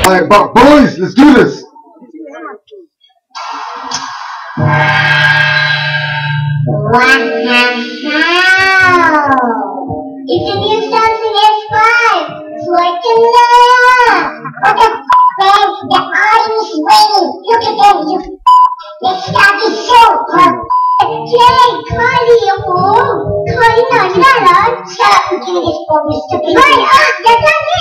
Alright, boys, let's do this. What the hell? It's a new Samsung S5. So I can What the man? The audience is waiting. Look at them. Let's start this show. Jay, Carly, Carly, no, you're not allowed. Shut up and give me this phone, you stupid. Carly, that's not me.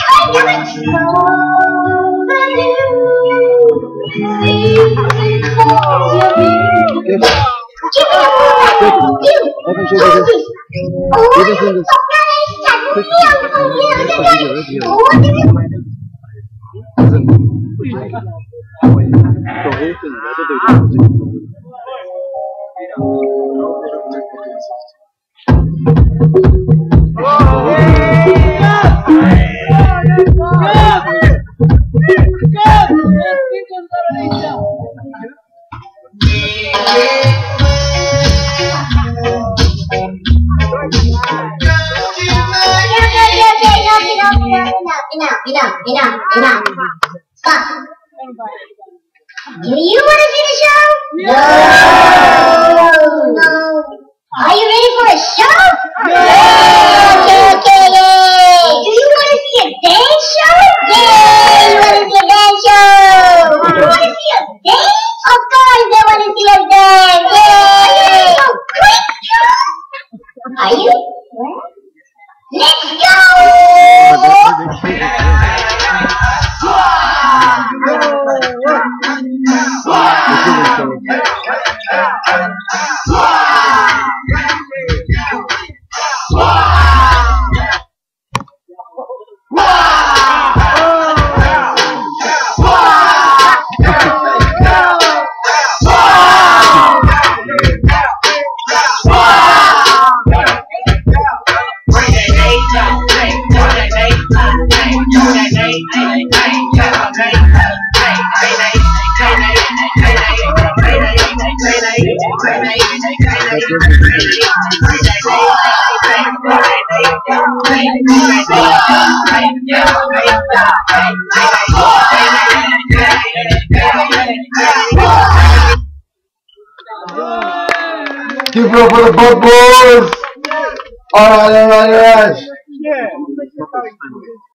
Enough. Stop. Do you want to see the show? No. Are you ready for a show? Okay, yay. Do you want to see a dance show? Yay, you want to see a dance show? You want to see a dance? Of course they want to see a dance. Yay. Are you ready for a quick show? Are you? Let's go! Give it up for the Bug Boys! Alright.